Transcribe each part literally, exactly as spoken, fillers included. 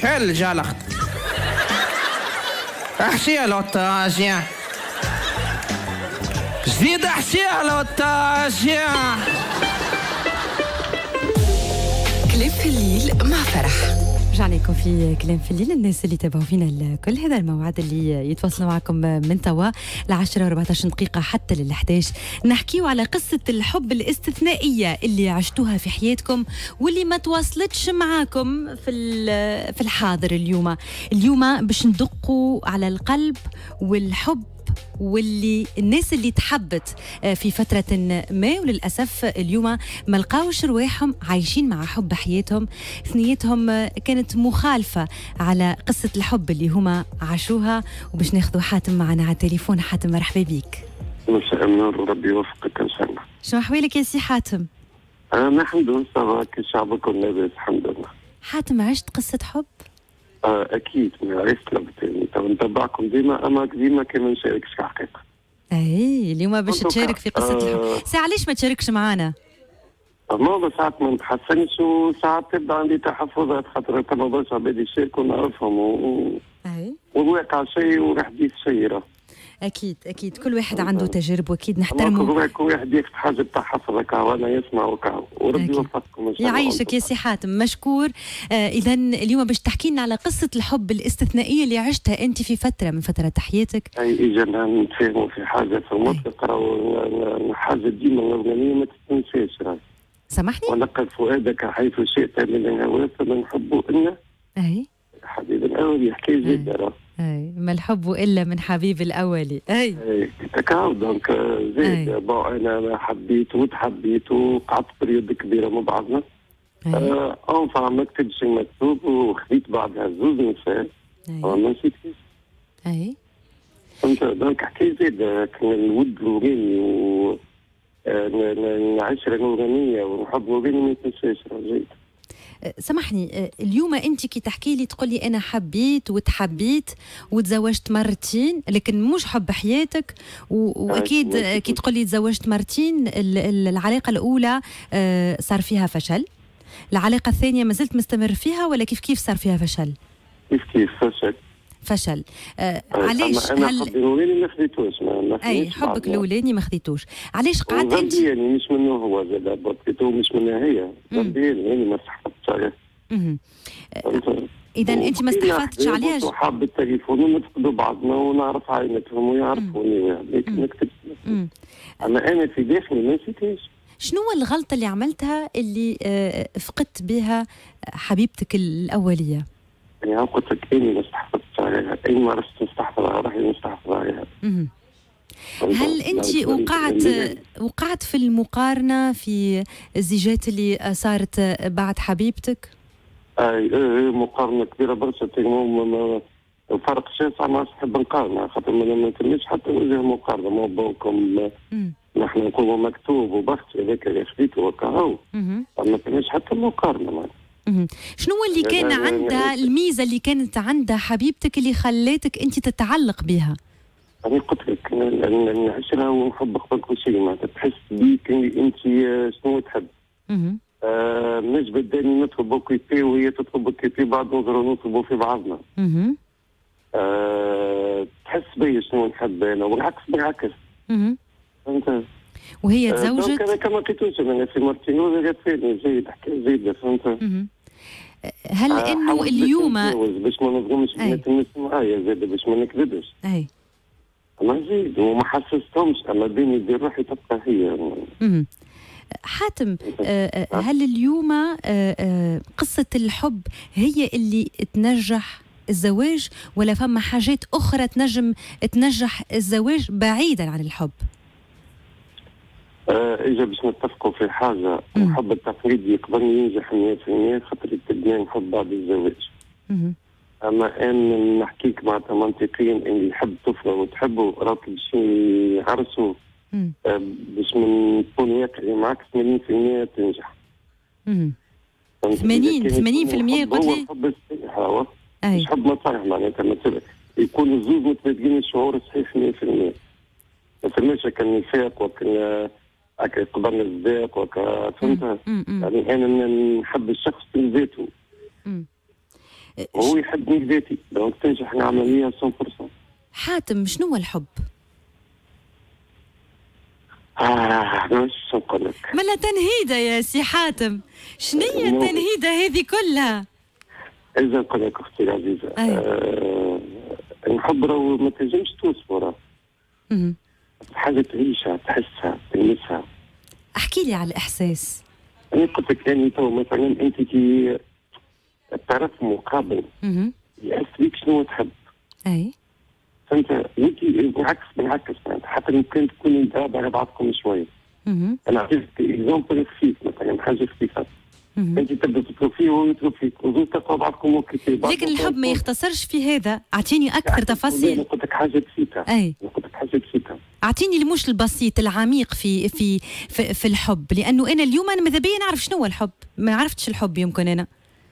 شحال الجلخت احشيها لوطاجيا جديد احشيها لوطاجيا. كلام في الليل مع فرح. رجعنا لكم في كلام في الليل. الناس اللي تابعوا فينا الكل، هذا الموعد اللي يتواصلوا معكم من توا لعشرة وأربعطاش دقيقة حتى للحداش، نحكيو على قصة الحب الاستثنائية اللي عشتوها في حياتكم واللي ما تواصلتش معاكم في في الحاضر. اليوم اليوم باش ندقوا على القلب والحب واللي الناس اللي تحبت في فترة ما، وللأسف اليوم ما لقاوش رواحهم عايشين مع حب حياتهم. ثنيتهم كانت مخالفة على قصة الحب اللي هما عاشوها. وباش ناخذوا حاتم معنا على التليفون. حاتم مرحبا بيك. مساء النور وربي يوفقك ان شاء الله. شنو احوالك يا سي حاتم؟ انا الحمد لله صافا كي شعبك لاباس الحمد لله. حاتم عشت قصة حب؟ آه اكيد ما عرفت لبتاني تو نتبعكم ديما، اما ديما كي ما نشاركش في حقيقه. اي اليوم باش تشارك في قصه آه الحب. ساعه علاش ما تشاركش معانا؟ ما ساعات ما نتحسنش وساعات تبدا عندي تحفظات، خاطر تما برشا عباد يشاركوا نعرفهم و... اي والواقع شيء والحديث شيء راه. اكيد اكيد كل واحد عنده تجارب واكيد نحترمه. كل واحد ياخذ حاجه بتاع حفظك وانا يسمع وكا وربي يوفقكم ان شاء الله. يعيشك يا سي حاتم مشكور. آه اذا اليوم باش تحكي لنا على قصه الحب الاستثنائيه اللي عشتها انت في فتره من فترات حياتك. اي اجا نتفاهموا في حاجه في المطلق راهو حاجه ديما الاولانيه ما تتنساش راهي. سامحني؟ ولقد فؤادك حيث شئت من الهوى فمن إن اي حبيب الاولي. يحكي زيد راه اي ما الحب الا من حبيب الاولي. اي اي تكاو دونك زيد بون انا حبيت وتحبيت وقعدت بريود كبيره مع بعضنا. اه اونفا ما كتبش المكتوب وخذيت بعدها زوز نساء ما نسيتش. اي فهمت دونك حكي زيد كان الود الاولاني و العشره الاولانيه والحب الاولاني ما يتنساش زيد. سامحني اليوم انت كي تحكي لي تقول لي انا حبيت وتحبيت وتزوجت مرتين لكن مش حب حياتك، واكيد كي تقول لي تزوجت مرتين العلاقه الاولى صار فيها فشل، العلاقه الثانيه ما زلت مستمر فيها ولا كيف كيف صار فيها فشل؟ كيف كيف فشل فشل. آه علاش؟ انا هل... حبي الاولاني ما خذيتوش ما اي حبك الاولاني ما خذيتوش، علاش قعدت انت؟ يعني مش منه هو زاد بطيتو مش منها هي غبياني يعني ما استحفظتش عليها. اذا انت ما استحفظتش عليها. حاب التليفون ونفقدوا بعضنا ونعرف عائلتهم ويعرفوني لكن ما كتبتش. اما انا في داخلي ما نسيتهاش. شنو الغلطه اللي عملتها اللي آه فقدت بها حبيبتك الاوليه؟ يعني قلت لك اني ما استحفظتش عليها، اي ما عرفت نستحفظ على روحي نستحفظ عليها. هل انت وقعت وقعت في المقارنه في الزيجات اللي صارت بعد حبيبتك؟ اي مقارنه كبيره برشا. فرق شاسع ما نحب نقارن خاطر ما نتمش حتى وجه مقارنه ما بوكم. نحن نقولوا مكتوب وبخت هذاك اللي خذيته وكاهو ما كانش حتى مقارنه معنا. شنو اللي كان عندها الميزه اللي كانت عندها حبيبتك اللي خلاتك انت تتعلق بها؟ انا قلت لك العشره ونحب قبل كل شيء معناتها تحس بيك انت شنو تحب. آه مش بداني نطلبوا كيبي وهي تطلب كيبي بعد نظروا نطلبوا في بعضنا. آه تحس بي شنو نحب انا والعكس بالعكس. فهمت؟ وهي تزوجت؟ انا كما لقيتوش انا في مرتين ولا ثاني زيد حكي زيد فهمت؟ هل آه انه اليوم باش ما نظلمش بنات الناس معايا زاد باش ما نكذبش. اي اما زيد وما حسستهمش اما بيني وبين روحي تبقى هي. امم حاتم آه هل اليوم آه آه قصة الحب هي اللي تنجح الزواج ولا فما حاجات أخرى تنجم تنجح الزواج بعيدا عن الحب؟ آه إجا باش نتفقوا في حاجة. الحب التقليدي يقدر ينجح مية في المية خاطر التبني نحب بعد الزواج. مم. أما أن نحكيك معناتها منطقيا اللي يحب طفلة وتحبه راك باش يعرسوا آه باش نكون واقعي معك ثمانين في المية تنجح. ثمانين ثمانين في المية قلت لي؟ حب الصحيح هو مش حب مصالح معناتها مثلا يكون الزوج متبادلين الشعور الصحيح مية في المية. ما فماش هكا النفاق وكا هكا قبل الصداق وكا فهمتها. يعني انا نحب الشخص من ذاته. وهو يحبني بذاتي دونك تنجح العمليه مية بالمية. حاتم شنو هو الحب؟ اه مش نقول لك ملا تنهيده يا سي حاتم، شنو هي التنهيده هذه كلها؟ إذا نقول لك أختي العزيزة آه الحب راهو ما تنجمش توصفه راه حاجة تعيشها تحسها تلمسها. احكي لي على الإحساس. أنا قلت لك يعني تو مثلا أنت كي الطرف مقابل يحس بيك شنو تحب. أي فأنت أنت بالعكس بالعكس حتى يمكن تكونوا بعاد على بعضكم شوية. أنا أعطيك إكزومبل خفيف مثلا حاجة خفيفة. انت تبدا تطلب فيه وهو يطلب فيك وزوج تقوى بعضكم وكيتي بعض. لكن الحب ما يختصرش في هذا، اعطيني اكثر تفاصيل. قلت لك حاجه بسيطه. اي قلت لك حاجه بسيطه. اعطيني المش البسيط العميق في في في, في الحب، لانه انا اليوم انا ماذا بيا نعرف شنو هو الحب، ما عرفتش الحب يمكن انا.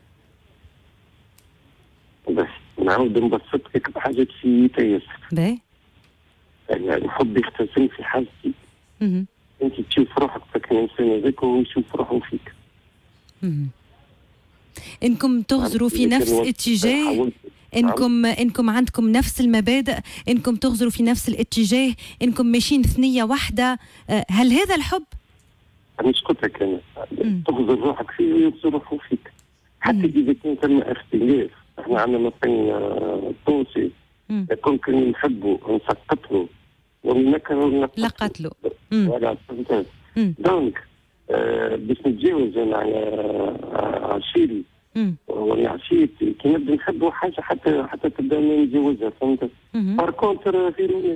بس نعاود نبسط لك بحاجه بسيطه ياسر. باهي. يعني الحب يختزن في حاجتي. اها. انت تشوف روحك فيك الانسان هذاك وهو يشوف روحه فيك. اها. انكم تغزروا في نفس الاتجاه، انكم انكم عندكم نفس المبادئ، انكم تغزروا في نفس الاتجاه، انكم ماشيين ثنيه واحده، هل هذا الحب؟ مش قلت لك انا تغزر روحك فيه ويغزر روحه فيك. حتى اذا كان ثم اختلاف، احنا عندنا مثلا التونسي يكون كان نحبوا نسقط له ونكره لقت له. ولا فهمت. دونك آه باش نتجاوز انا على عشيري ولا عشيرتي كي نبدا نحبوا حاجه حتى حتى تبدا نتجاوزها فهمت. بار كونتر في رويا.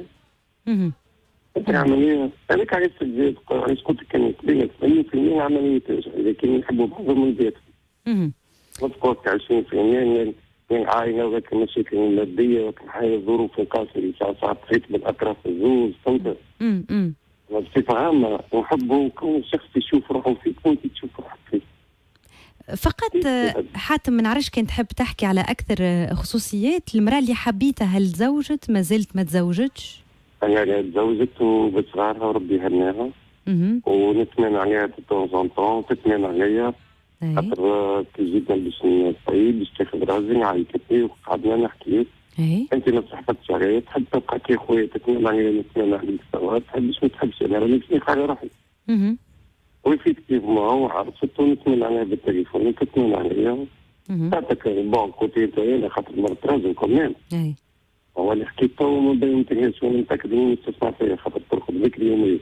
انت العمليه هذيك علاش تزيد علاش قلت لك كان بين ثمانين بالمئة عمليه تنجح اذا كانوا يحبوا بعضهم من ذاتهم. نذكر عشرين بالمئة من عائله ولكن مشاكل ماديه ولكن حاجه ظروف قاسيه ساعات تحيط بالاطراف الزوج فهمت. بصفة عامة نحبوا كون الشخص يشوف روحه فيك وانت تشوف روحك فيه. فقط حاتم ما نعرفش كان تحب تحكي على أكثر خصوصيات المرأة اللي حبيتها، هل تزوجت ما زلت ما تزوجتش؟ أنا تزوجت وبصغارها وربي هناها ونتمنى عليها دو طون طون تتمنى عليا خاطر كي جيت باش نطيب باش تاخذ راسي عيطتني وقعدنا نحكي. ايه انت ما صحفتش عليا تحب تبقى كي خويا تتمنى عليا نتمنى عليك سوا تحبش ما تحبش انا راني نسميك على روحي. اها وإفيكتيفمون هو عرفت ونتمنى عليها بالتليفون تتمنى عليا. تعطيك بون كوتي تاعي خاطر مرت راجل كمان. اي هو اللي حكيت تو ما بينتهاش وانا متاكد انه تسمع فيا خاطر ترقد بكري يوميا.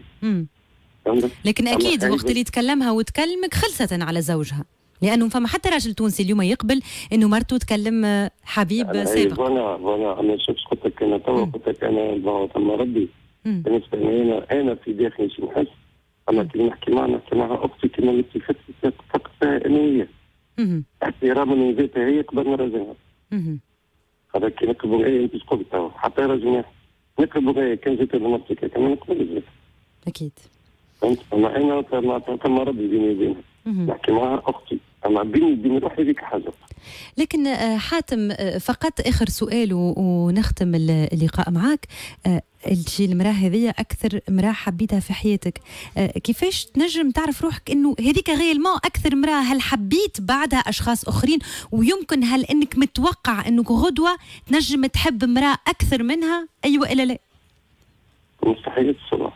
لكن اكيد وقت اللي تكلمها وتكلمك خلصة على زوجها، لانه فما حتى راجل تونسي اليوم يقبل انه مرته تكلم حبيب سابق. فوالا فوالا انا شفت قلت لك انا تو قلت لك انا ثم ربي بالنسبه لي انا انا في داخلي شي نحس اما كي نحكي معها نحكي معها اختي كما قلتي فتت فقدتها انويه. احتراما من ذاتها هي قبل ما راجلها. هذا كي نقبل ايه انت تقول تو حتى راجل نقبل ايه كان جيت بنفسك كما نقبل زيت. اكيد. فهمت اما انا ثم ربي بيني وبينها. نحكي معها اختي اما بيني وبين روحي هذيك حاجه. لكن حاتم فقط اخر سؤال ونختم اللقاء معك، الشيء المراه هذه اكثر مراه حبيتها في حياتك، كيفاش تنجم تعرف روحك انه هذيك غيالمون اكثر مراه؟ هل حبيت بعدها اشخاص اخرين ويمكن هل انك متوقع انك غدوه تنجم تحب مراه اكثر منها؟ ايوه الا لا؟ مستحيل الصراحه.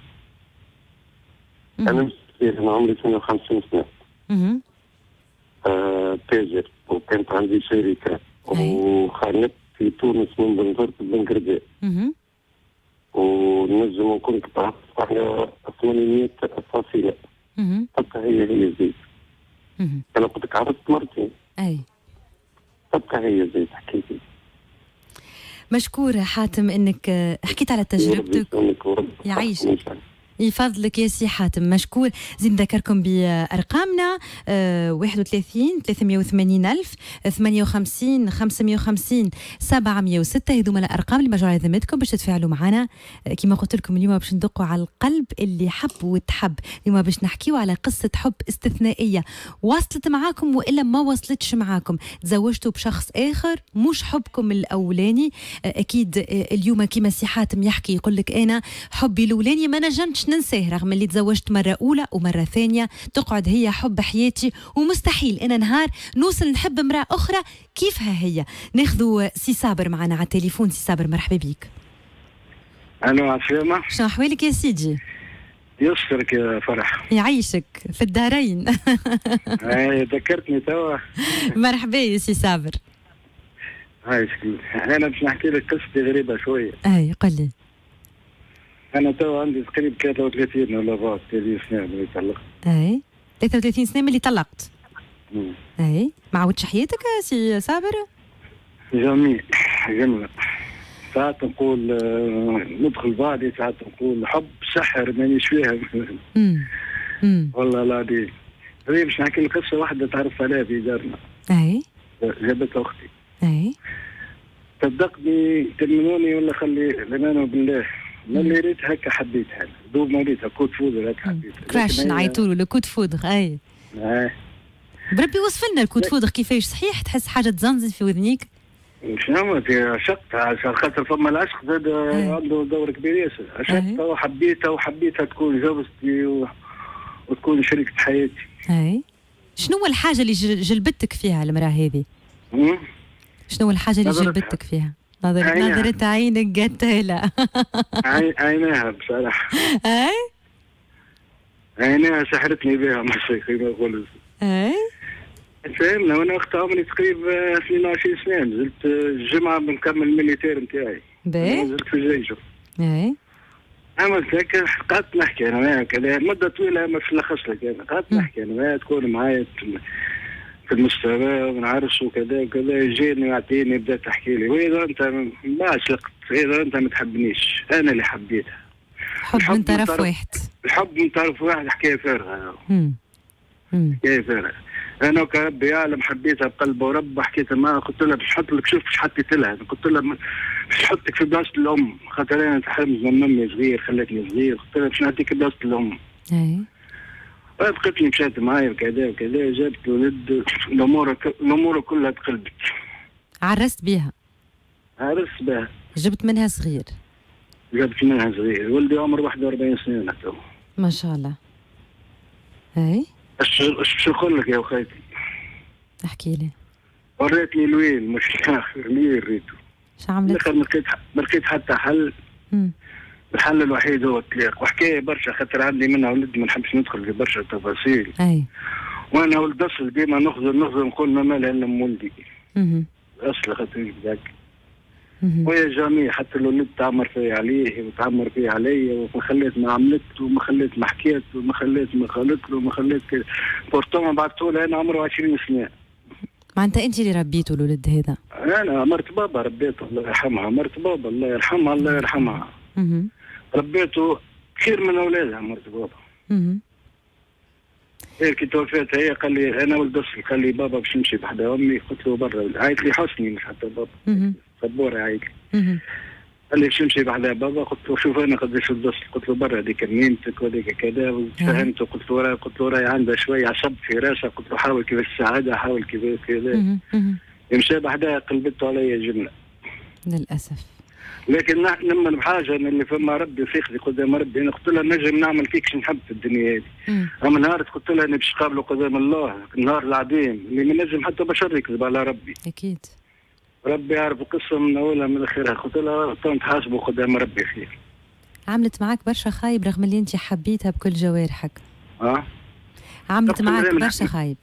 انا مستحيل انا عمري اثنين وخمسين سنه. اها آه، تاجر وكانت عندي شركة وخانت في تونس من بنزرت بنقرداء. اها ونجم نكون تعرفت على ثمانمئة فاصلة. اها تبقى هي هي زيت. اها أنا كنت عرفت مرتين. أي تبقى هي زيت حكيتي. مشكورة حاتم انك حكيت على تجربتك. يعيشك يفضلك يا سي حاتم، مشكور. زين نذكركم بأرقامنا أه واحد وثلاثين ثلاثمئة وثمانين ألف ثمانية وخمسين خمسمئة وخمسين سبعمئة وستة، هذوما الأرقام اللي مجموعة ذمتكم باش تتفاعلوا معنا. أه كما قلت لكم اليوم باش ندقوا على القلب اللي حب وتحب، اليوم باش نحكيوا على قصة حب استثنائية وصلت معاكم وإلا ما وصلتش معاكم، تزوجتوا بشخص آخر مش حبكم الأولاني. أه أكيد أه اليوم كما سي حاتم يحكي يقول لك أنا حبي الأولاني ما نجمتش نقدرش ننساه رغم اللي تزوجت مرة أولى ومرة ثانية، تقعد هي حب حياتي ومستحيل أنا نهار نوصل نحب امرأة أخرى كيفها هي. ناخذوا سي صابر معنا على التليفون. سي صابر مرحبا بيك. ألو عسلامة. شنو أحوالك يا سيدي؟ يسرك يا فرح. يعيشك في الدارين. اي ذكرتني توا. مرحبا يا سي صابر. عايشك. انا باش نحكي لك قصتي غريبه شويه. اي قل لي. انا توا عندي تقريبا ثلاثة وثلاثين ولا فوق ثلاثين سنه اللي طلقت. اي ثلاثة وثلاثين سنه من اللي طلقت. مم. اي ما عودش حياتك يا سي صابر؟ جميل جميل. ساعات نقول آه ندخل بعضي، ساعات نقول حب سحر مانيش فاهم. امم والله العظيم. هذه باش نحكي لك قصه واحده تعرف عليها في دارنا. اي جابتها اختي. اي صدقني تلمنوني ولا خلي الامانه بالله، ما اللي ريت هكا حبيتها، دوب ما ريتها كود فودر هكا حبيتها. كراش نعيطوا له الكود فودر. اي اه بربي وصف لنا الكود فودر كيفاش، صحيح تحس حاجه تزنزن في وذنيك؟ شنو عشقتها عشان خاطر فما العشق زاد عنده دور كبير ياسر. عشقتها وحبيتها وحبيتها تكون زوجتي و... وتكون شريكة حياتي. اي شنو هو الحاجه اللي جلبتك فيها المراه هذه؟ شنو هو الحاجه اللي جلبتك فيها؟ نظرة نظرة عينك قتالة. عيناها بصراحة. اي عيناها سحرتني بها مشايخي ما يقولوا. اي فهمنا. وانا وقت عمري تقريبا اثنين وعشرين سنة نزلت الجمعة بنكمل الميليتير نتاعي. باهي. نزلت في الجيش. اي عملت هكا قعدت نحكي انا معاها كذا مدة طويلة ما نلخص لك انا، قعدت نحكي انا معاها تكون معايا في المستوى ونعرس وكذا وكذا، يجيني يعطيني بدأت تحكي لي واذا انت ما عشقت، اذا انت ما تحبنيش انا اللي حبيتها. حب من طرف واحد. الحب من طرف واحد حكايه فارغه. امم حكايه فارغه. انا كربي يعلم حبيتها بقلب ورب، حكيت معها قلت لها باش نحط لك، شوف باش حطيت لها، قلت لها باش نحطك في بلاصه الام، خاطر انا تحرمت من امي صغير خلتني صغير، قلت لها باش نعطيك بلاصه الام. اي بقيت لي مشات معايا وكذا وكذا، جابت ولد، الامور الامور كلها تقلبت. عرست بها؟ عرست بها. جبت منها صغير؟ جبت منها صغير، ولدي عمره واحد وأربعين سنه تو. ما شاء الله. اي اش اش نقول لك يا وخيتي؟ احكي لي. وريتني الويل مش الاخر، الويل ريته. شو عملت؟ ما لقيت ما لقيت حتى حل. امم الحل الوحيد هو الطلاق، وحكايه برشا خاطر عندي منها ولد ما نحبش ندخل في برشا تفاصيل. اي وانا ولد اصل ديما نخزر نخزر نقول ما مالها الا ام ولدي. اها اصل خاطر ذاك. ويا جميع حتى الولد تعمر فيا عليه وتعمر فيا عليا، وما خليت ما عملت وما خليت ما حكيت وما خليت ما قالت له وما خليت بورتون بعثته له انا عمره عشرين سنه. معناتها انت اللي ربيته الولد هذا؟ انا مرت بابا ربيته الله يرحمها، مرت بابا الله يرحمها الله يرحمها. اها ربيته خير من اولادها مرت بابا. اها هي كي توفيت هي قال لي انا ولد اصل، قال لي بابا باش نمشي بحدا امي، قلت له برا، عيط لي حسني مش حتى بابا. اها صبور عيط لي. اها قال لي باش نمشي بحدا بابا، قلت له شوف انا قداش ولد اصل، قلت له برا هذيك ميمتك وهذيك كذا، وفهمته قلت له راي قلت له راي عندها شويه عصب في راسها، قلت له حاول كيفاش تساعدها، حاول كيفاش كذا. مشى بحدها قلبته عليا جمله. للاسف. لكن نؤمن بحاجه ان اللي فما ربي فيقضي قدام ربي، انا قلت لها نجم نعمل فيكش نحب في الدنيا هذه. اما نهار قلت لها اني باش نقابله قدام الله، النهار العظيم اللي ما نجم حتى بشر يكذب على ربي. اكيد. ربي يعرف القصه من اولها من اخرها، قلت لها تحاسبوا قدام ربي خير. عملت معك برشا خايب رغم اللي انت حبيتها بكل جوارحك. اه عملت معك برشا خايب.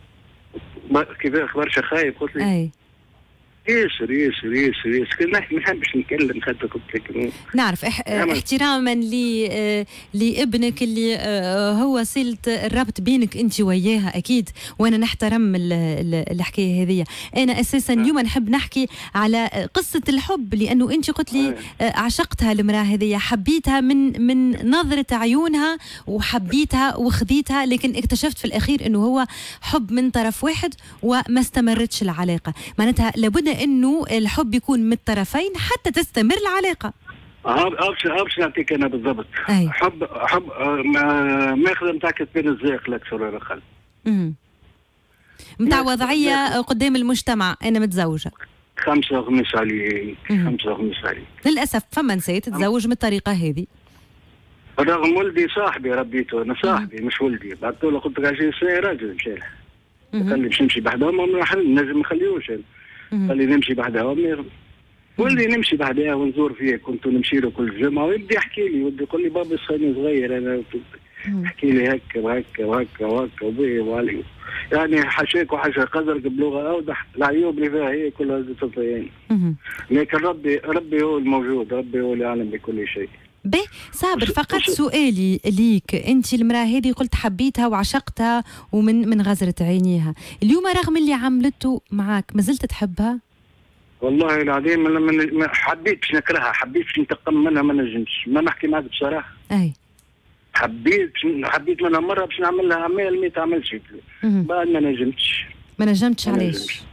كيفاش برشا خايب قلت لي؟ اي ياسر ياسر ياسر ياسر ما نحبش نتكلم خاطر قلت لك نعرف إح... احتراما ل آه... لابنك اللي آه... هو صلة الربط بينك انت وياها اكيد، وانا نحترم ال... ال... الحكايه هذه. انا اساسا اليوم نحب نحكي على قصه الحب، لانه انت قلت لي آه... عشقتها المراه هذه، حبيتها من من نظره عيونها وحبيتها وخذيتها، لكن اكتشفت في الاخير انه هو حب من طرف واحد وما استمرتش العلاقه. معناتها لابد انه الحب يكون من الطرفين حتى تستمر العلاقه. ابش ابش نعطيك انا بالضبط. أي. حب حب ما ماخذ نتاعك بين الزاق الاكثر ولا الاقل. امم نتاع وضعيه قدام المجتمع، انا متزوجه. خمسه وخمس عليك، خمسه وخمس عليك. للاسف فما نسيت تتزوج من الطريقه هذه. رغم ولدي صاحبي ربيته انا صاحبي مش ولدي، بعثت له قلت له عشرين سنه راجل مشى له. قال لي باش نمشي بحدهم نجم ما نخليوش قال لي نمشي بحدهم. ولدي نمشي بعدها ونزور فيه، كنت نمشي له كل جمعه ويبدا يحكي لي، ودي يقول لي بابا صغير صغير انا يحكي لي هكا وهكا وهكا وهكا وبي وعلي يعني حشاك وحشا قدرك بلغه اوضح، العيوب اللي فيها هي كلها تطيين. لكن ربي ربي هو الموجود، ربي هو اللي يعلم بكل شيء. باهي صابر، فقط سؤالي ليك، انت المراه هذه قلت حبيتها وعشقتها ومن من غزرة عينيها، اليوم رغم اللي عملته معاك ما زلت تحبها؟ والله العظيم ما حبيت باش نكرهها، حبيت باش ننتقم منها ما نجمش، ما نحكي معك بصراحه. اي حبيت حبيت منها مره باش نعمل لها اعمال ما تعملش، بعد ما نجمتش. ما نجمتش علاش؟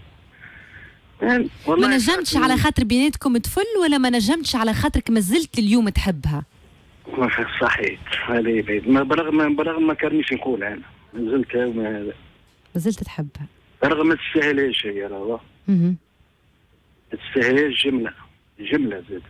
ما نجمتش على خاطر بيناتكم طفل، ولا ما نجمتش على خاطرك ما زلت اليوم تحبها؟ صحيح هذه بعيد، ما برغم برغم ما كرنيش نقول انا ما زلت ما زلت تحبها رغم ما تستاهلهاش هي راهو. اها ما تستاهلهاش جمله جمله زاد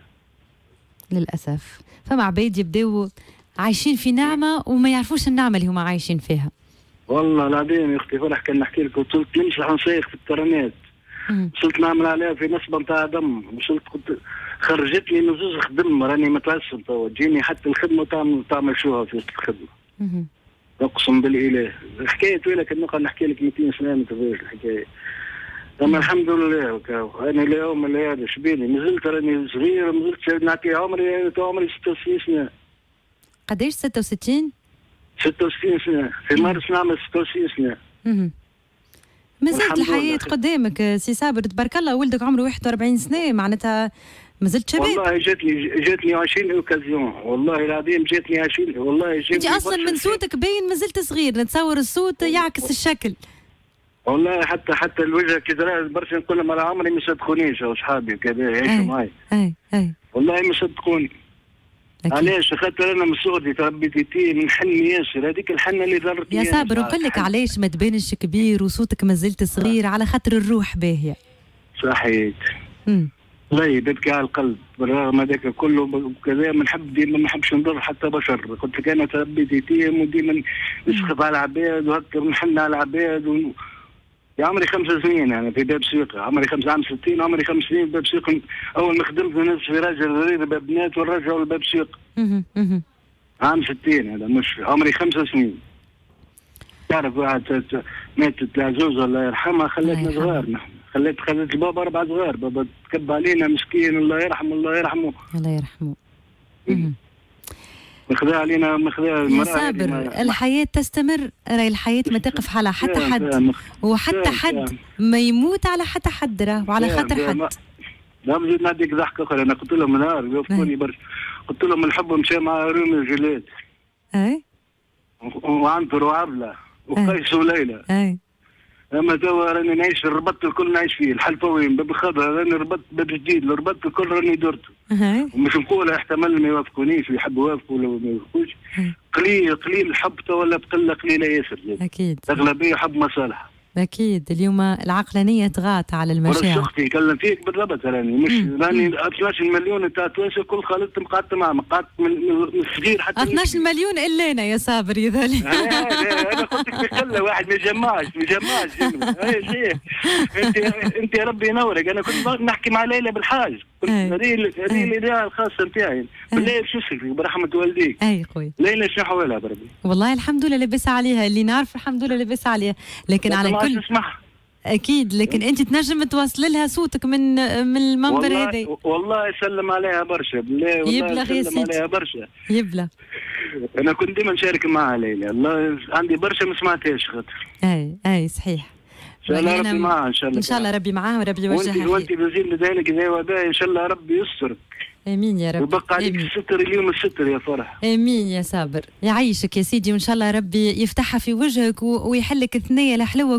للاسف. فما عباد يبداو عايشين في نعمه وما يعرفوش النعمه اللي هما عايشين فيها. والله العظيم يا اختي فرح كان نحكي لك، وصلت نمشي نصيخ في الترانات، وصلت نعمل عليها في نصبه نتاع دم، وصلت كنت خرجت لي نزوز خدم، راني متعصب توا تجيني حتى الخدمه تعمل تعمل شوها في وسط الخدمه. اقسم بالاله حكايه طويله كان نقعد نحكي لك مئتين سنه ما تبغيش الحكايه. اما الحمد لله وكاو انا اليوم اللي هذا شبيني مازلت راني صغير، مازلت نعطي عمري تو عمري ستة وستين سنه. قداش ستة وستين؟ ستة وستين سنه في مارس نعمل ستة وستين سنه. اها مازالت الحياه قدامك سي صابر، تبارك الله. ولدك عمره واحد وأربعين سنه، معناتها مازلت شباب. والله جاتني جاتني عشرين اوكازيون، والله العظيم جاتني عشرين، والله جاتني. انت اصلا من صوتك باين مازلت صغير، نتصور الصوت يعكس الشكل. والله حتى حتى الوجه كي ترى برشا نقول لهم على عمري ما يصدقونيش اصحابي وكذا يعيشوا معي. اي اي والله ما يصدقوني. علاش؟ خاطر انا من صغري تربيت يتيم، نحني ياسر، هذيك الحنه اللي ضرتني يا صابر. نقول لك علاش ما تبانش كبير وصوتك مازلت صغير، على خاطر الروح باهيه. صحيت. امم لا يبكي على القلب، بالرغم هذاك كله كذا ما نحب ديما ما نحبش نضر حتى بشر، قلت لك انا تربيت يتيم وديما نسخف على العباد وهكا نحن على العباد و... يا عمري خمس سنين يعني في باب سويقة، عمري خمس عام ستين، عمري خمس سنين في باب سويقة. أول ما خدمت نفس في راجل غريب باب بنات ونرجعوا لباب سويقة. عام ستين هذا، مش عمري خمس سنين. تعرف واحد ماتت العزوزة الله يرحمها خلتنا صغار نحن، خلت خلت البابا أربع صغار، بابا تكب علينا مسكين الله يرحمه الله يرحمه. الله يرحمه. مخذا علينا مخذا يا صابر، الحياة تستمر، راهي الحياة ما تقف على حتى حد، وحتى حد ما يموت على حتى حد راه، وعلى خاطر حد. لا بزيد نعطيك ضحكة أخرى، أنا قلت لهم نهار يوقفوني برشا، قلت لهم الحب مشى مع رومي وجوليت. أي وعنتر وعبلة وقيس وليلى. أي اما توا راني نعيش الربط الكل نعيش فيه، الحلفوين باب الخضر راني ربط باب جديد، الربط الكل راني درته. ومش نقول احتمال ما يوافقونيش ويحبوا يوافقوا ولا ما يوافقوش. قليل قليل الحب توا ولا بقله قليله ياسر. اكيد الاغلبيه حب مصالح. اكيد اليوم العقلانيه طغات على المشاعر. ورا اختي نكلم فيك بالضبط، راني مش راني اثناش مليون تاع توانسه كل خالطهم قعدت معهم، قعدت من الصغير حتى اثناش مليون الا انا يا صابر يظل. انا قلت لك بقله واحد ما يجمعش ما يجمعش انت انت يا ربي ينورك. انا كنت نحكي مع ليلى بالحاج، هذه هذه الاداره الخاصه نتاعي بالله باش يسلك برحمه والديك. اي خويا ليلى شنو حوالها بربي؟ والله الحمد لله لاباس عليها، اللي نعرف الحمد لله لاباس عليها، لكن على كل تسمح. اكيد، لكن انت تنجم توصل لها صوتك من من المنبر هذا. والله يسلم عليها برشا بالله، والله يبلغ يا سيدي، عليها برشا يبلغ. انا كنت ديما نشارك معها ليلى، الله عندي برشا ما سمعتهاش خاطر. اي اي صحيح. ان شاء الله ربي معاها، ان شاء الله ان شاء الله ربي معاها وربي يوجهها. وانت بزيد لذلك اذا وباء ان شاء الله ربي يسترك. امين يا رب. ويبقى عليك الستر اليوم الستر يا فرح. امين يا صابر، يعيشك يا سيدي، وان شاء الله ربي يفتحها في وجهك ويحلك الثنيه الحلوه